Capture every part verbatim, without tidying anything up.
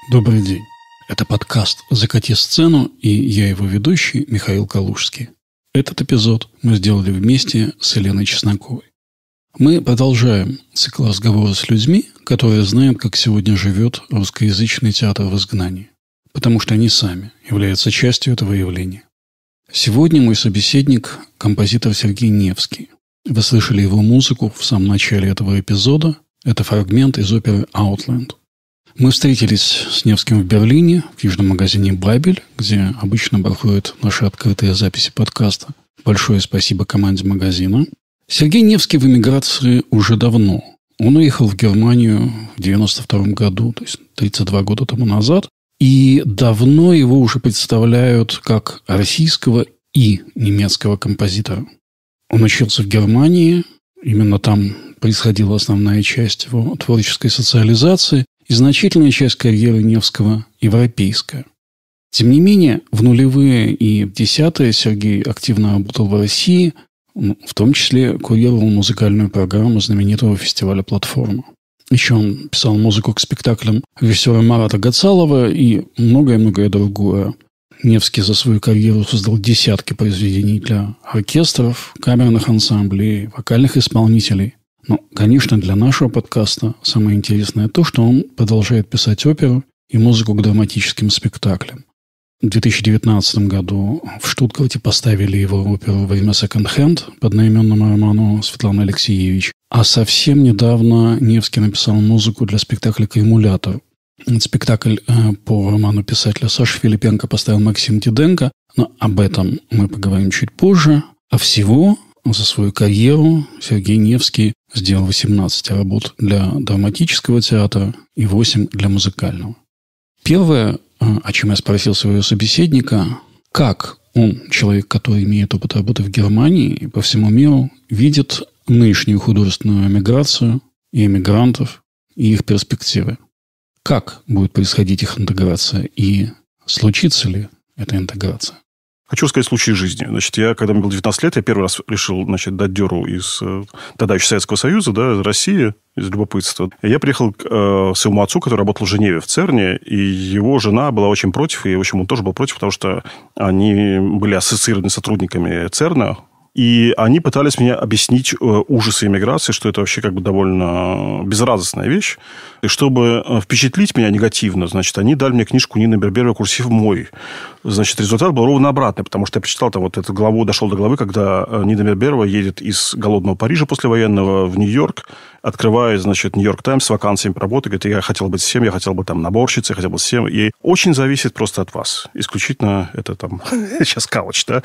Добрый день. Это подкаст «Закати сцену» и я его ведущий Михаил Калужский. Этот эпизод мы сделали вместе с Еленой Чесноковой. Мы продолжаем цикл разговора с людьми, которые знают, как сегодня живет русскоязычный театр в изгнании, потому что они сами являются частью этого явления. Сегодня мой собеседник – композитор Сергей Невский. Вы слышали его музыку в самом начале этого эпизода. Это фрагмент из оперы «Outland». Мы встретились с Невским в Берлине, в книжном магазине «Бабель», где обычно проходят наши открытые записи подкаста. Большое спасибо команде магазина. Сергей Невский в эмиграции уже давно. Он уехал в Германию в девяносто втором году, то есть тридцать два года тому назад. И давно его уже представляют как российского и немецкого композитора. Он учился в Германии. Именно там происходила основная часть его творческой социализации. И значительная часть карьеры Невского европейская. Тем не менее, в нулевые и в десятые Сергей активно работал в России, в том числе курировал музыкальную программу знаменитого фестиваля «Платформа». Еще он писал музыку к спектаклям режиссера Марата Гацалова и многое-многое другое. Невский за свою карьеру создал десятки произведений для оркестров, камерных ансамблей, вокальных исполнителей. Но, конечно, для нашего подкаста самое интересное то, что он продолжает писать оперу и музыку к драматическим спектаклям. В две тысячи девятнадцатом году в Штутгарте поставили его оперу «Время секонд-хенд» по одноименному роману Светланы Алексеевич. А совсем недавно Невский написал музыку для спектакля «Кремулятор». Этот спектакль по роману писателя Саши Филипенко поставил Максим Диденко, но об этом мы поговорим чуть позже. А всего за свою карьеру Сергей Невский сделал восемнадцать работ для драматического театра и восемь для музыкального. Первое, о чем я спросил своего собеседника, как он, человек, который имеет опыт работы в Германии и по всему миру, видит нынешнюю художественную эмиграцию и эмигрантов и их перспективы. Как будет происходить их интеграция и случится ли эта интеграция? Хочу сказать случай жизни. Значит, я, когда мне было девятнадцать лет, я первый раз решил, значит, дать дёру из тогда еще Советского Союза, да, из России, из любопытства. И я приехал к э, своему отцу, который работал в Женеве, в ЦЕРНе, и его жена была очень против, и, в общем, он тоже был против, потому что они были ассоциированы сотрудниками ЦЕРНа, и они пытались мне объяснить ужасы иммиграции, что это вообще как бы довольно безрадостная вещь. И чтобы впечатлить меня негативно, значит, они дали мне книжку Нины Берберова «Курсив мой». Значит, результат был ровно обратный, потому что я прочитал там вот эту главу, дошел до главы, когда Нина Берберова едет из голодного Парижа послевоенного в Нью-Йорк, открывает, значит, Нью-Йорк Таймс с вакансиями по работе, говорит, я хотел быть всем, я хотел бы там наборщицей, я хотел быть всем. И очень зависит просто от вас. Исключительно это там... Сейчас кауч, да?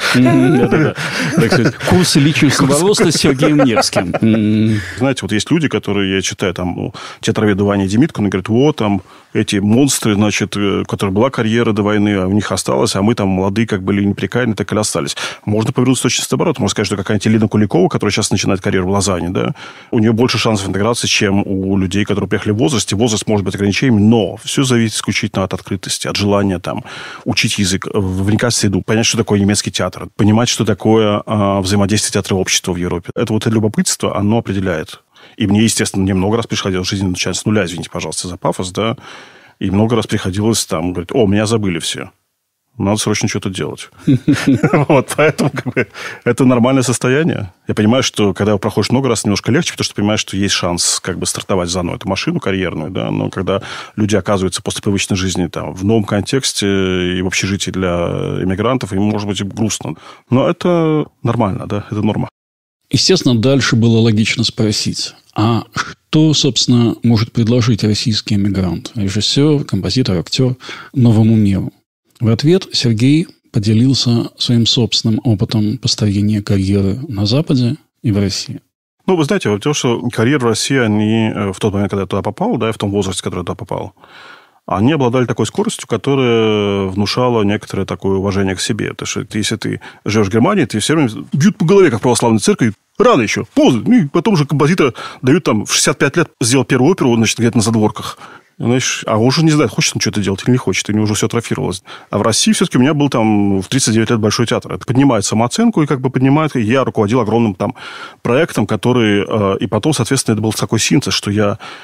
Курсы личностного роста с Сергеем Невским. Знаете, вот есть люди, которые, я читаю, там, театроведу Ваня Демитко, он говорит, вот, там, эти монстры, значит, у которых была карьера до войны, а у них осталось, а мы там молодые, как были неприкаянные, так и остались. Можно повернуться точно наоборот. Можно сказать, что какая-нибудь Елена Куликова, которая сейчас начинает карьеру в Лозанне, да, у нее больше шансов интеграции, чем у людей, которые приехали в возрасте. Возраст может быть ограничением, но все зависит исключительно от открытости, от желания там учить язык, вникать в среду, понять, что такое немецкий театр, понимать, что такое а, взаимодействие театра и общества в Европе. Это вот это любопытство, оно определяет. И мне, естественно, мне много раз приходилось в жизни начать с нуля, извините, пожалуйста, за пафос, да, и много раз приходилось там говорить, о, меня забыли все. Надо срочно что-то делать. Вот, поэтому как бы, это нормальное состояние. Я понимаю, что когда проходишь много раз, немножко легче, потому что понимаешь, что есть шанс как бы стартовать заново эту машину карьерную, да, но когда люди оказываются после привычной жизни там, в новом контексте и в общежитии для иммигрантов, им может быть грустно. Но это нормально, да, это норма. Естественно, дальше было логично спросить, а что, собственно, может предложить российский эмигрант, режиссер, композитор, актер новому миру? В ответ Сергей поделился своим собственным опытом построения карьеры на Западе и в России. Ну, вы знаете, то, что карьера в России, они в тот момент, когда я туда попал, да, в том возрасте, когда я туда попал, они обладали такой скоростью, которая внушала некоторое такое уважение к себе. Потому что если ты живешь в Германии, ты все время бьют по голове, как православной церкви. Рано еще, поздно. И потом же композитор дают там в шестьдесят пять лет сделал первую оперу, значит, где-то на задворках. Знаешь, а он уже не знает, хочет он что-то делать или не хочет. У него уже все атрофировалось. А в России все-таки у меня был там в тридцать девять лет большой театр. Это поднимает самооценку и как бы поднимает... Я руководил огромным там проектом, который... И потом, соответственно, это был такой синтез, что я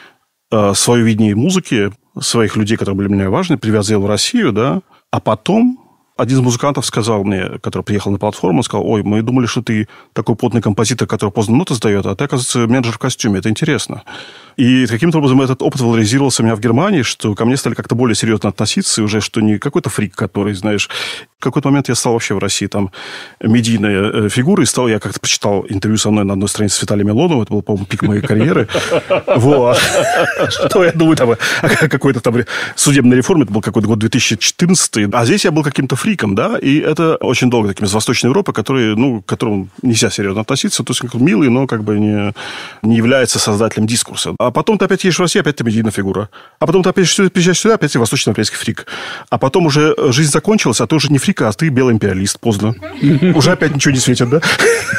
э, свое видение музыки, своих людей, которые были мне важны, привез в Россию, да, а потом один из музыкантов сказал мне, который приехал на платформу, сказал: ой, мы думали, что ты такой плотный композитор, который поздно ноты сдает, а ты, оказывается, менеджер в костюме. Это интересно. И каким-то образом этот опыт валоризировался у меня в Германии, что ко мне стали как-то более серьезно относиться, и уже что не какой-то фрик, который, знаешь... В какой-то момент я стал вообще в России там медийной фигурой, стал, я как-то прочитал интервью со мной на одной странице с Виталием Милоновым, это был, по-моему, пик моей карьеры. Вот. Что я думаю, там, о какой-то там судебной реформе, это был какой-то год две тысячи четырнадцатый, а здесь я был каким-то фриком, да, и это очень долго таким из Восточной Европы, который, ну, к которому нельзя серьезно относиться, то есть милый, но как бы не, не является создателем дискурса. А потом ты опять едешь в Россию, опять ты медийная фигура. А потом ты опять приезжаешь сюда, опять ты восточноевропейский фрик. А потом уже жизнь закончилась, а ты уже не фрик, а ты белый империалист. Поздно. Уже опять ничего не светит, да?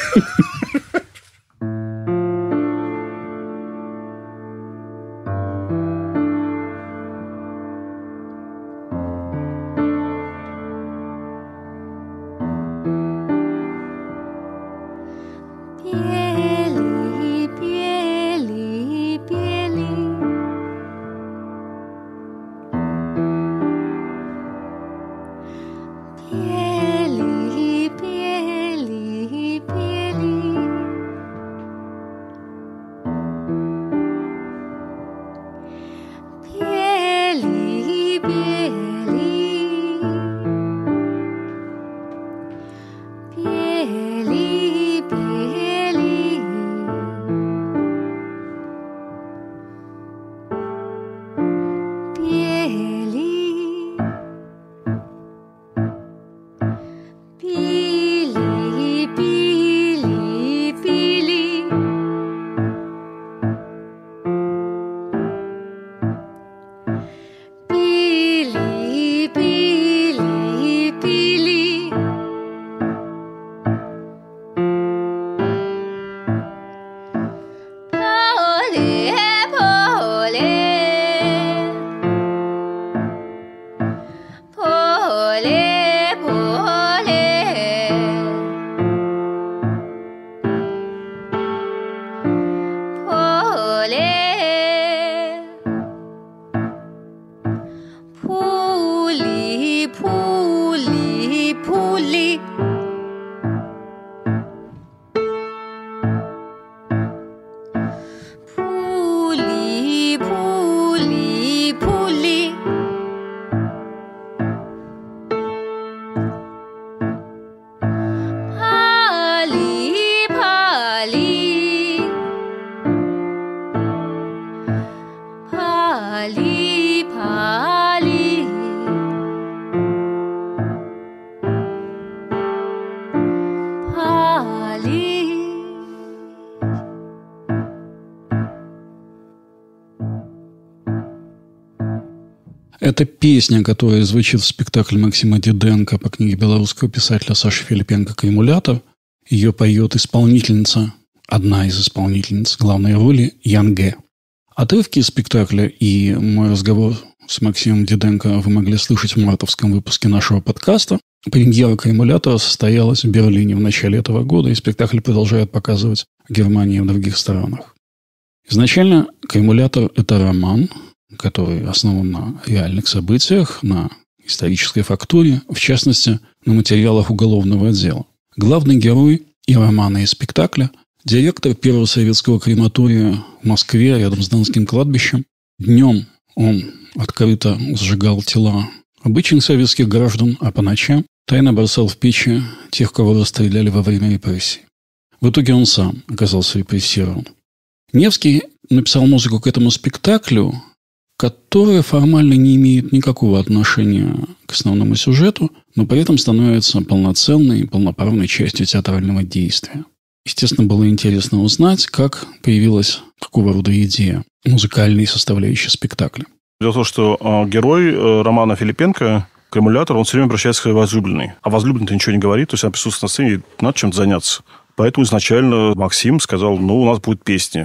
Это песня, которая звучит в спектакле Максима Диденко по книге белорусского писателя Саши Филипенко «Каймулятор». Ее поет исполнительница, одна из исполнительниц главной роли Янге. Отрывки из спектакля и мой разговор с Максимом Диденко вы могли слышать в мартовском выпуске нашего подкаста. Премьера «Каймулятора» состоялась в Берлине в начале этого года, и спектакль продолжают показывать в Германии и в других странах. Изначально «Каймулятор» – это роман, который основан на реальных событиях, на исторической фактуре, в частности, на материалах уголовного отдела. Главный герой и романа, и спектакля – директор первого советского крематория в Москве, рядом с Донским кладбищем. Днем он открыто сжигал тела обычных советских граждан, а по ночам тайно бросал в печи тех, кого расстреляли во время репрессий. В итоге он сам оказался репрессирован. Невский написал музыку к этому спектаклю, которая формально не имеет никакого отношения к основному сюжету, но при этом становится полноценной и полноправной частью театрального действия. Естественно, было интересно узнать, как появилась такого рода идея музыкальной составляющей спектакля. Дело в том, что э, герой э, романа Филипенко, «Каймулятор», он все время обращается к своей возлюбленной. А возлюбленный-то ничего не говорит, то есть она присутствует на сцене, и надо чем-то заняться. Поэтому изначально Максим сказал: ну, у нас будет песни.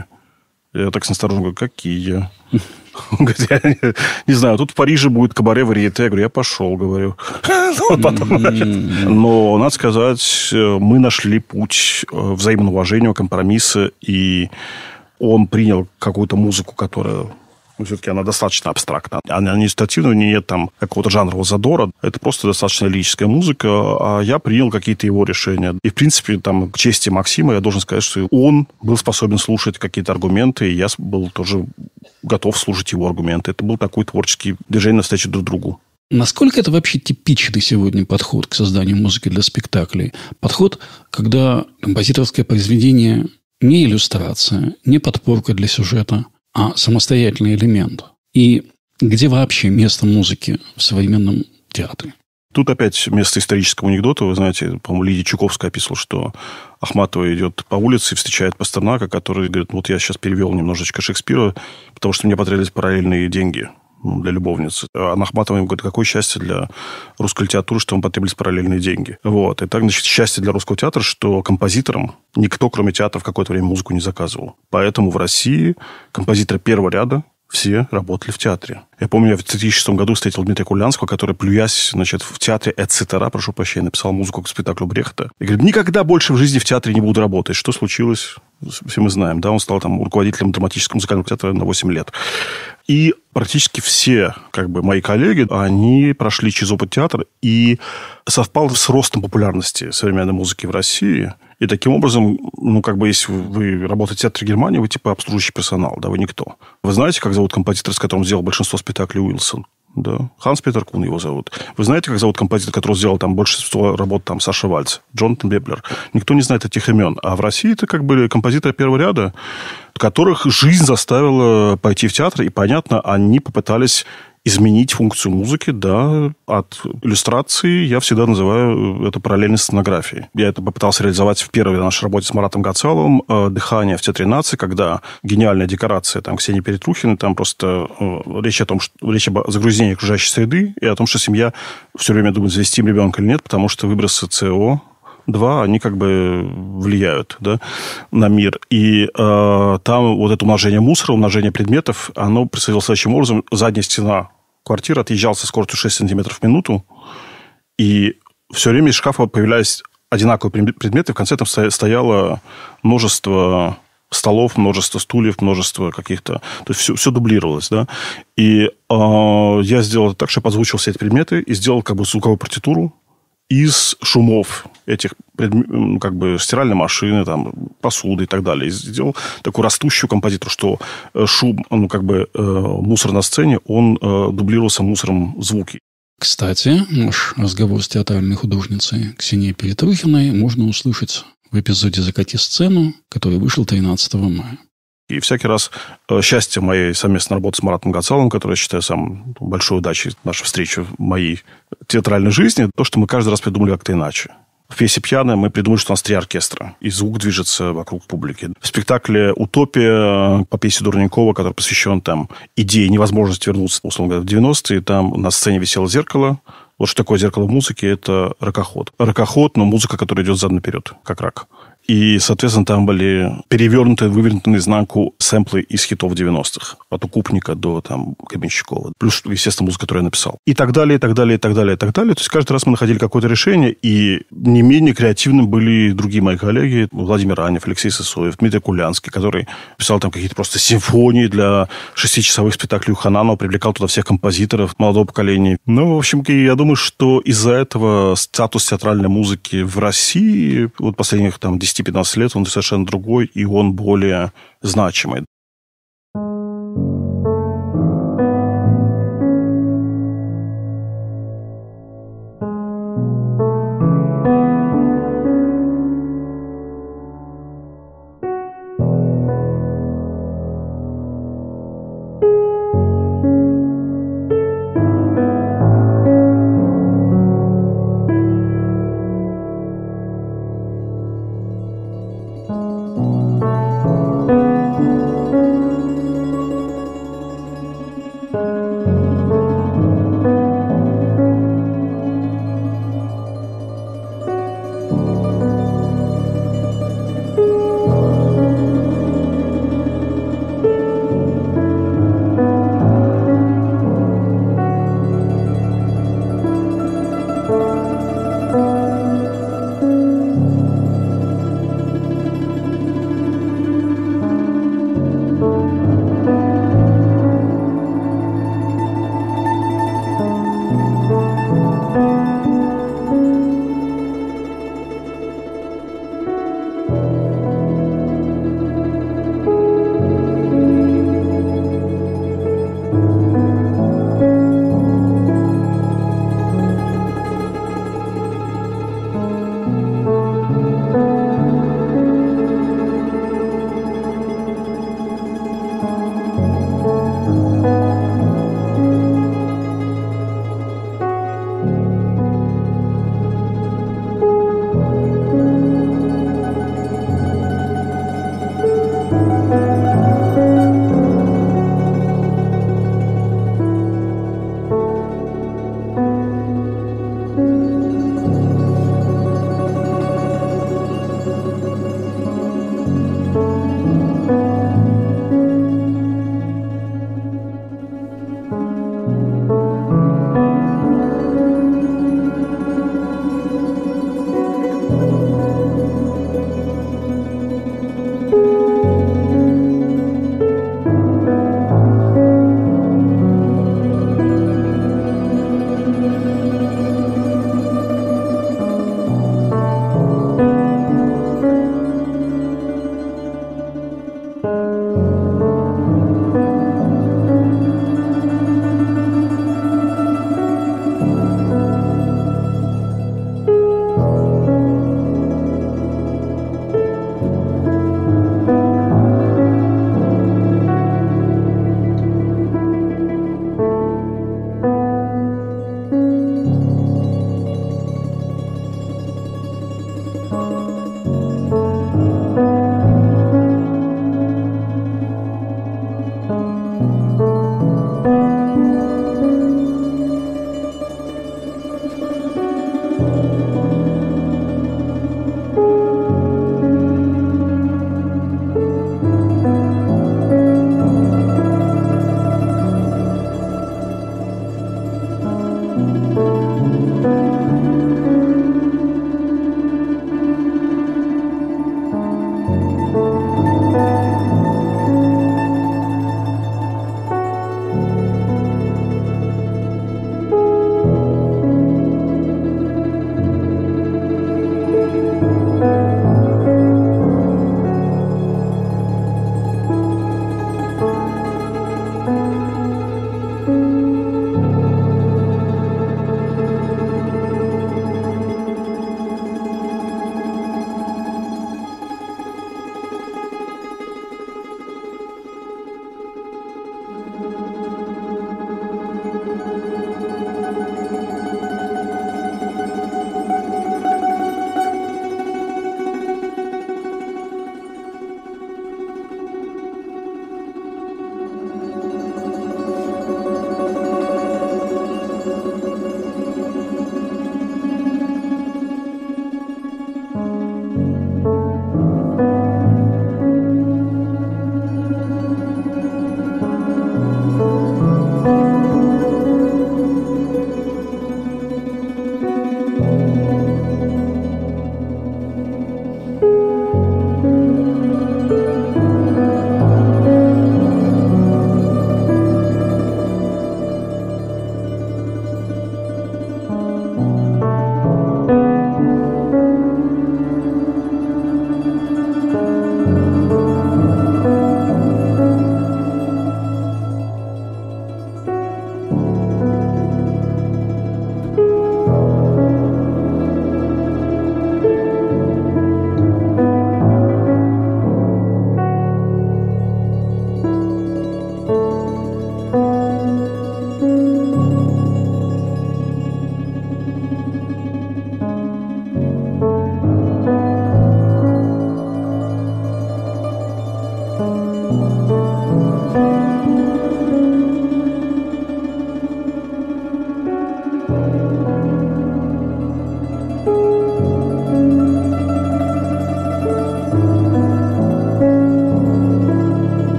Я так настороженно говорю: какие? Он говорит: я не, не знаю, тут в Париже будет кабаре варьете. Я говорю: я пошел, говорю. Но, надо сказать, мы нашли путь взаимного уважения, компромисса, и он принял какую-то музыку, которая Все-таки она достаточно абстрактна. Она не ситуативна, нет там какого-то жанрового задора. Это просто достаточно лирическая музыка. А я принял какие-то его решения. И, в принципе, там, к чести Максима, я должен сказать, что он был способен слушать какие-то аргументы, и я был тоже готов слушать его аргументы. Это был такой творческий движение навстречу друг другу. Насколько это вообще типичный сегодня подход к созданию музыки для спектаклей? Подход, когда композиторское произведение не иллюстрация, не подпорка для сюжета, а самостоятельный элемент. И где вообще место музыки в современном театре? Тут опять место исторического анекдота. Вы знаете, по-моему, Лидия Чуковская описывала, что Ахматова идет по улице и встречает Пастернака, который говорит, вот я сейчас перевел немножечко Шекспира, потому что мне потребовались параллельные деньги для любовницы. А Ахматова ему говорит, какое счастье для русской литературы, что вам потребовались параллельные деньги. Вот. И так, значит, счастье для русского театра, что композиторам никто, кроме театра, в какое-то время музыку не заказывал. Поэтому в России композиторы первого ряда все работали в театре. Я помню, я в две тысячи шестом году встретил Дмитрия Кулянского, который, плюясь, значит, в театре «Эцетера», прошу прощения, написал музыку к спектаклю Брехта. И говорит, никогда больше в жизни в театре не буду работать. Что случилось? Все мы знаем, да? Он стал там руководителем драматического музыкального театра на восемь лет. И практически все, как бы, мои коллеги, они прошли через опыт театра, и совпало с ростом популярности современной музыки в России. И таким образом, ну, как бы, если вы работаете в театре Германии, вы типа обслуживающий персонал, да, вы никто. Вы знаете, как зовут композитора, с которым сделал большинство спектаклей Уилсон? Да, Ханс Петер Кун его зовут. Вы знаете, как зовут композитора, который сделал там большинство работ, там, Саша Вальц, Джонатан Беблер? Никто не знает этих имен. А в России это, как бы, композиторы первого ряда, которых жизнь заставила пойти в театр, и, понятно, они попытались изменить функцию музыки, да, от иллюстрации я всегда называю это параллельной сценографией. Я это попытался реализовать в первой нашей работе с Маратом Гацаловым «Дыхание» в Театре нации, когда гениальная декорация там Ксении Перетрухиной, там просто э, речь о том, что речь об загрязнении окружающей среды и о том, что семья все время думает, завести им ребенка или нет, потому что выбросы СО два, они как бы влияют, да, на мир. И э, там вот это умножение мусора, умножение предметов, оно происходило следующим образом. Задняя стена квартиры отъезжала со скоростью шесть сантиметров в минуту, и все время из шкафа появлялись одинаковые предметы. В конце там стояло множество столов, множество стульев, множество каких-то... То есть все, все дублировалось, да. И э, я сделал это так, что я подзвучил все эти предметы и сделал как бы звуковую партитуру из шумов этих предметов, как бы стиральной машины, там, посуды и так далее. И сделал такую растущую композитуру, что шум, ну, как бы э, мусор на сцене, он э, дублировался мусором звуки. Кстати, наш разговор с театральной художницей Ксенией Перетрухиной можно услышать в эпизоде «Закати сцену», который вышел тринадцатого мая. И всякий раз э, счастье моей совместной работы с Маратом Гацаловым, который я считаю самой большой удачей нашей встречи в моей театральной жизни, то, что мы каждый раз придумали как-то иначе. В пьесе «Пьяная» мы придумали, что у нас три оркестра, и звук движется вокруг публики. В спектакле «Утопия» по пьесе Дурненкова, который посвящен там идее невозможности вернуться, условно говоря, в девяностые, там на сцене висело зеркало. Вот что такое зеркало в музыке? Это ракоход. Ракоход, но музыка, которая идет задом наперед, как рак. И, соответственно, там были перевернутые, вывернутые наизнанку сэмплы из хитов девяностых. От Укупника до там, Гребенщикова. Плюс, естественно, музыка, которую я написал. И так далее, и так далее, и так далее, и так далее. То есть, каждый раз мы находили какое-то решение. И не менее креативны были другие мои коллеги. Владимир Анев, Алексей Сысоев, Дмитрий Кулянский, который писал там какие-то просто симфонии для шестичасовых спектаклей у Хананова, привлекал туда всех композиторов молодого поколения. Ну, в общем, я думаю, что из-за этого статус театральной музыки в России вот последних там десять-пятнадцать лет, он совершенно другой, и он более значимый.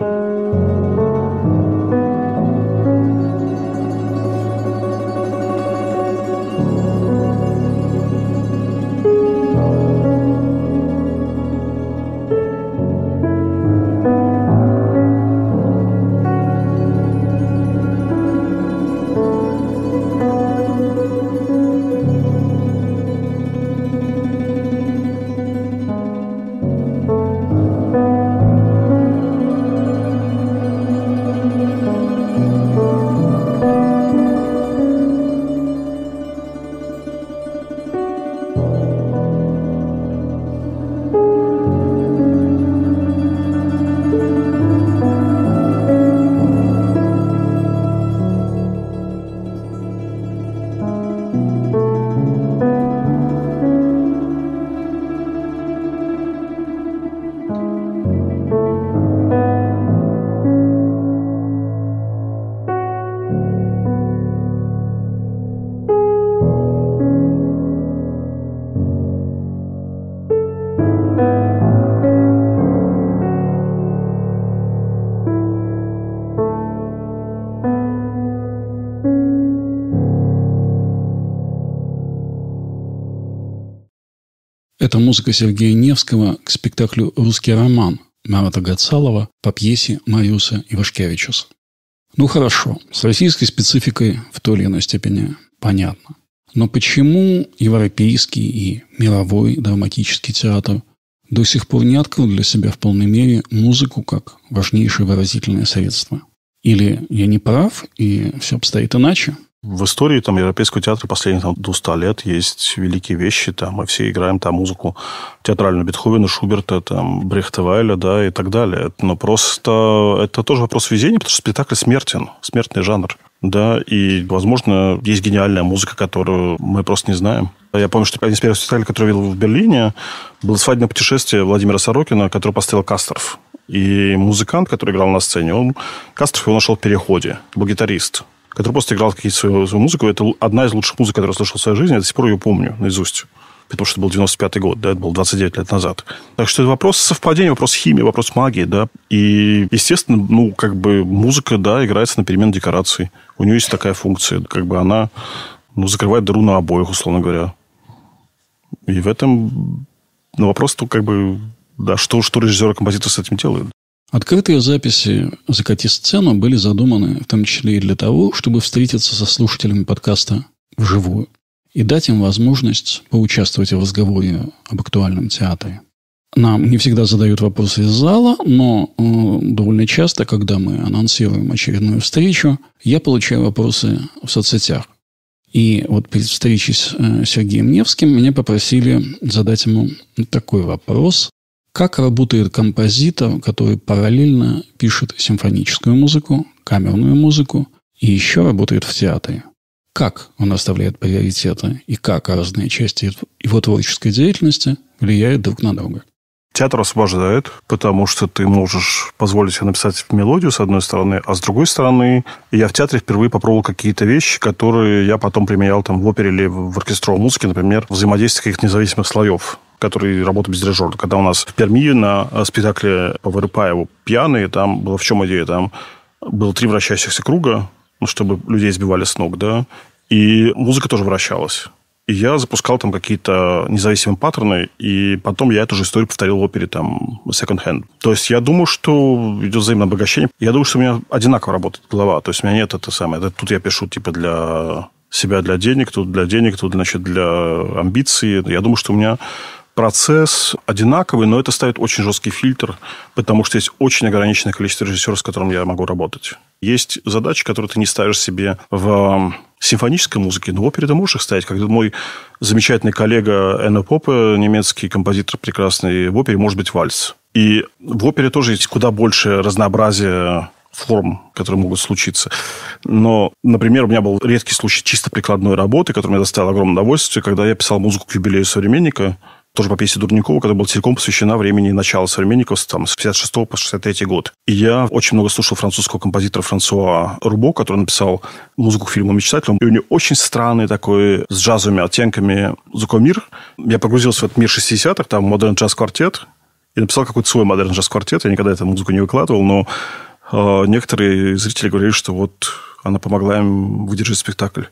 Это музыка Сергея Невского к спектаклю «Русский роман» Марата Гацалова по пьесе Мариуса Ивашкевичуса. Ну хорошо, с российской спецификой в той или иной степени понятно. Но почему европейский и мировой драматический театр до сих пор не открыл для себя в полной мере музыку как важнейшее выразительное средство? Или я не прав, и все обстоит иначе? В истории там, европейского театра последних там, двести лет есть великие вещи. Там, мы все играем там, музыку театральную Бетховена, Шуберта, там, Брехта, Вайля, да, и так далее. Но просто это тоже вопрос везения, потому что спектакль смертен, смертный жанр. Да, и, возможно, есть гениальная музыка, которую мы просто не знаем. Я помню, что один из первых спектаклей, который я видел в Берлине, было «Свадебное путешествие» Владимира Сорокина, который поставил Касторф. И музыкант, который играл на сцене, он, Касторф его нашел в переходе, был гитарист, который просто играл какие-то свою, свою музыку. Это одна из лучших музык, которую я слышал в своей жизни. Я до сих пор ее помню наизусть. Потому что это был девяносто пятый год, да, это был двадцать девять лет назад. Так что это вопрос совпадения, вопрос химии, вопрос магии, да. И, естественно, ну, как бы музыка, да, играется на перемену декораций. У нее есть такая функция. Как бы она, ну, закрывает дыру на обоих, условно говоря. И в этом, ну, вопрос, то, как бы, да, что, что режиссер и композитор с этим делают. Открытые записи «Закати сцену» были задуманы в том числе и для того, чтобы встретиться со слушателями подкаста вживую и дать им возможность поучаствовать в разговоре об актуальном театре. Нам не всегда задают вопросы из зала, но э, довольно часто, когда мы анонсируем очередную встречу, я получаю вопросы в соцсетях. И вот перед встречей с э, Сергеем Невским меня попросили задать ему такой вопрос. Как работает композитор, который параллельно пишет симфоническую музыку, камерную музыку и еще работает в театре? Как он расставляет приоритеты и как разные части его творческой деятельности влияют друг на друга? Театр освобождает, потому что ты можешь позволить себе написать мелодию, с одной стороны, а с другой стороны, я в театре впервые попробовал какие-то вещи, которые я потом применял там, в опере или в оркестровой музыке, например, взаимодействие каких-то независимых слоев, которые работают без дирижера. Когда у нас в Перми на спектакле по Вырыпаеву «Пьяные», там была в чем идея? Там было три вращающихся круга, ну, чтобы людей сбивали с ног, да, и музыка тоже вращалась. И я запускал там какие-то независимые паттерны, и потом я эту же историю повторил в опере там Second Hand. То есть я думаю, что идет взаимное обогащение. Я думаю, что у меня одинаково работает голова. То есть у меня нет это самое. Тут я пишу типа для себя, для денег, тут для денег, тут, значит, для амбиций. Я думаю, что у меня процесс одинаковый, но это ставит очень жесткий фильтр, потому что есть очень ограниченное количество режиссеров, с которым я могу работать. Есть задачи, которые ты не ставишь себе в симфонической музыке, но в опере ты можешь их ставить. Как мой замечательный коллега Энно Попе, немецкий композитор прекрасный, в опере может быть вальс. И в опере тоже есть куда больше разнообразия форм, которые могут случиться. Но, например, у меня был редкий случай чисто прикладной работы, который мне доставил огромное удовольствие, когда я писал музыку к юбилею «Современника», тоже по пьесе Дурникова, которая была целиком посвящена времени начала «Современников» там, с пятьдесят шестого по шестьдесят третий год. И я очень много слушал французского композитора Франсуа Рубо, который написал музыку к фильму «Мечтатель». И у него очень странный такой, с джазовыми оттенками звуковой мир. Я погрузился в этот мир шестидесятых, там «Модерн джаз-квартет». и написал какой-то свой модерн джаз-квартет. Я никогда эту музыку не выкладывал, но э, некоторые зрители говорили, что вот она помогла им выдержать спектакль.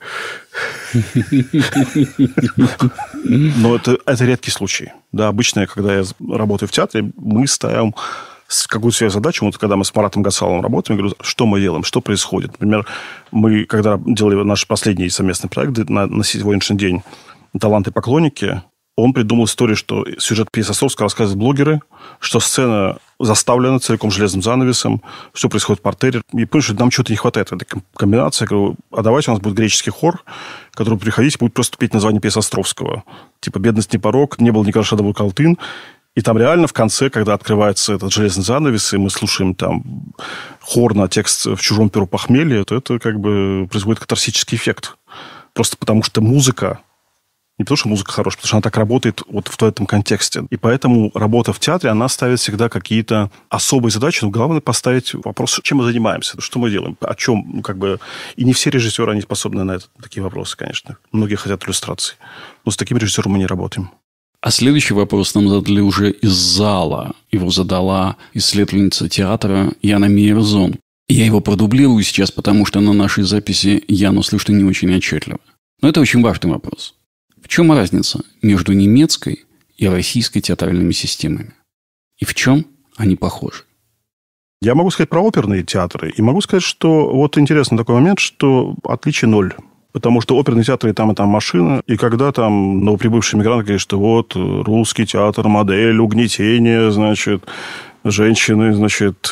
Но это, это редкий случай. Да, обычно, когда я работаю в театре, мы ставим какую-то свою задачу. Вот когда мы с Маратом Гасаловым работаем, я говорю, что мы делаем, что происходит. Например, мы, когда делали наш последний совместный проект на, на сегодняшний день «Таланты и поклонники», он придумал историю, что сюжет пьесы Островского рассказывают блогеры, что сцена заставлена целиком железным занавесом, все происходит в партере. И понимаешь, что нам что-то не хватает этой комбинации. Я говорю, а давайте у нас будет греческий хор, который приходить будет просто петь название пьесы Островского. Типа «Бедность не порок», «Не было никогда шедевра Калтын». И там реально в конце, когда открывается этот железный занавес, и мы слушаем там хор на текст «В чужом перу похмелье», то это как бы производит катарсический эффект. Просто потому что музыка, не потому что музыка хорошая, потому что она так работает вот в этом контексте. И поэтому работа в театре, она ставит всегда какие-то особые задачи, но главное поставить вопрос, чем мы занимаемся, что мы делаем, о чем, ну, как бы... И не все режиссеры, они способны на это, такие вопросы, конечно. Многие хотят иллюстраций. Но с таким режиссером мы не работаем. А следующий вопрос нам задали уже из зала. Его задала исследовательница театра Яна Мейерзон. Я его продублирую сейчас, потому что на нашей записи Яну слышно не очень отчетливо. Но это очень важный вопрос. В чем разница между немецкой и российской театральными системами? И в чем они похожи? Я могу сказать про оперные театры. И могу сказать, что вот интересный такой момент, что отличие ноль. Потому что оперные театры, там и там машина. И когда там новоприбывший мигрант говорит, что вот русский театр, модель угнетения, значит, женщины, значит,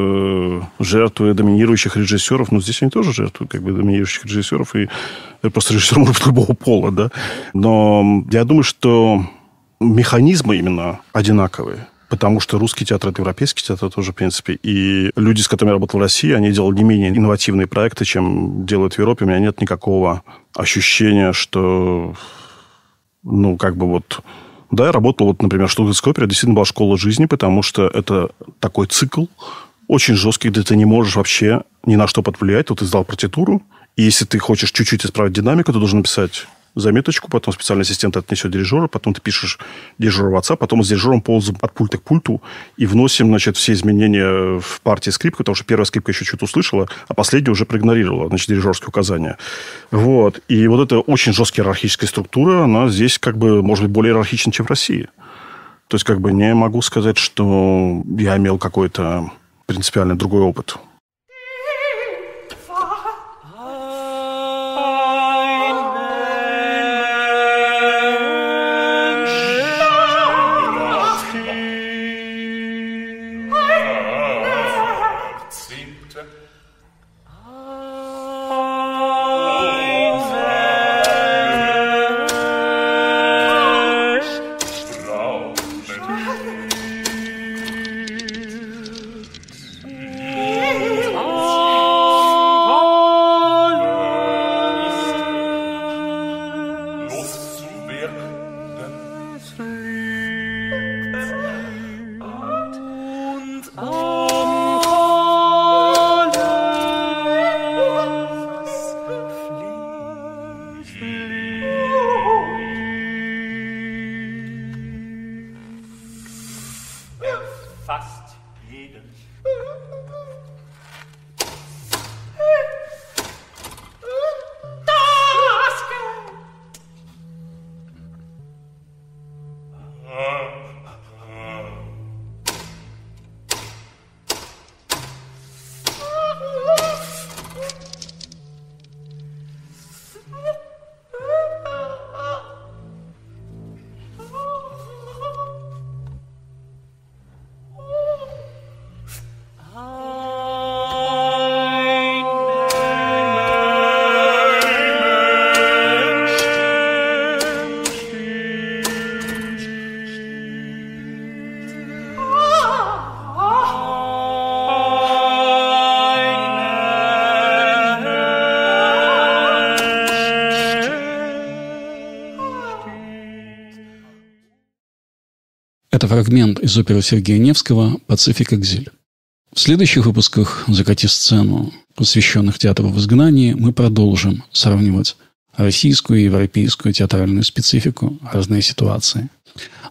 жертвы доминирующих режиссеров. Ну, здесь они тоже жертвы как бы доминирующих режиссеров. И просто режиссер может быть любого пола, да. Но я думаю, что механизмы именно одинаковые. Потому что русский театр – это европейский театр тоже, в принципе. И люди, с которыми я работал в России, они делали не менее инновативные проекты, чем делают в Европе. У меня нет никакого ощущения, что, ну, как бы вот... Да, я работал, вот, например, в Штутгартской опере, действительно была школа жизни, потому что это такой цикл очень жесткий, где ты не можешь вообще ни на что повлиять. Вот ты сдал партитуру, и если ты хочешь чуть-чуть исправить динамику, ты должен написать заметочку, потом специальный ассистент отнесет дирижера, потом ты пишешь дирижеру в WhatsApp, потом с дирижером ползаем от пульта к пульту и вносим, значит, все изменения в партии скрипки, потому что первая скрипка еще что-то услышала, а последняя уже проигнорировала, значит, дирижерские указания. Вот. И вот эта очень жесткая иерархическая структура, она здесь как бы может быть более иерархична, чем в России. То есть, как бы не могу сказать, что я имел какой-то принципиально другой опыт. Это фрагмент из оперы Сергея Невского «Пацифик Экзиль». В следующих выпусках «Закати сцену», посвященных театру в изгнании, мы продолжим сравнивать российскую и европейскую театральную специфику, разные ситуации. Ну,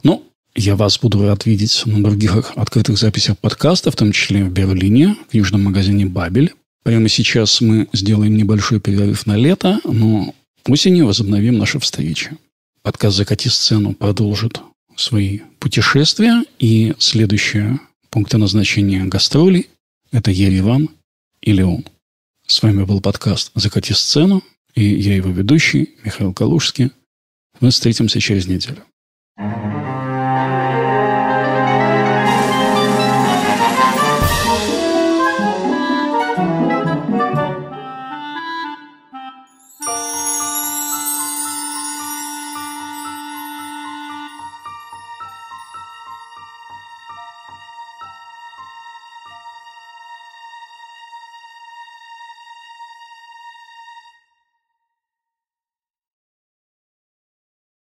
Я вас буду рад видеть на других открытых записях подкаста, в том числе в Берлине, в книжном магазине «Бабель». Прямо сейчас мы сделаем небольшой перерыв на лето, но осенью возобновим наши встречи. Подкаст «Закати сцену» продолжит свои путешествия, и следующие пункты назначения гастролей – это Ереван и Леон. С вами был подкаст «Закати сцену», и я его ведущий Михаил Калужский. Мы встретимся через неделю.